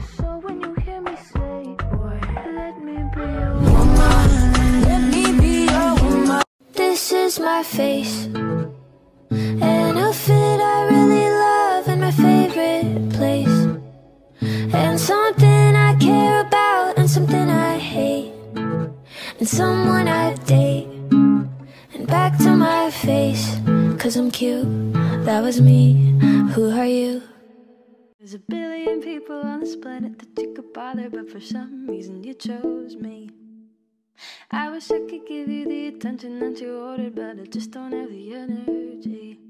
So when you hear me say, boy, let me be your woman, let me be your woman. This is my face, an outfit I really love in my favorite place, and something I care about and something I hate, and someone I date. And back to my face, 'cause I'm cute, that was me, who are you? There's a billion people on this planet that you could bother, but for some reason you chose me. I wish I could give you the attention that you ordered, but I just don't have the energy.